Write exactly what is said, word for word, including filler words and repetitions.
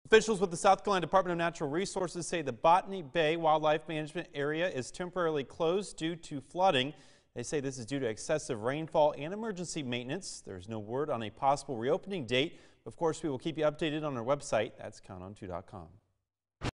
Officials with the South Carolina Department of Natural Resources say the Botany Bay Wildlife Management Area is temporarily closed due to flooding. They say this is due to excessive rainfall and emergency maintenance. There's no word on a possible reopening date. Of course, we will keep you updated on our website. That's count on two dot com.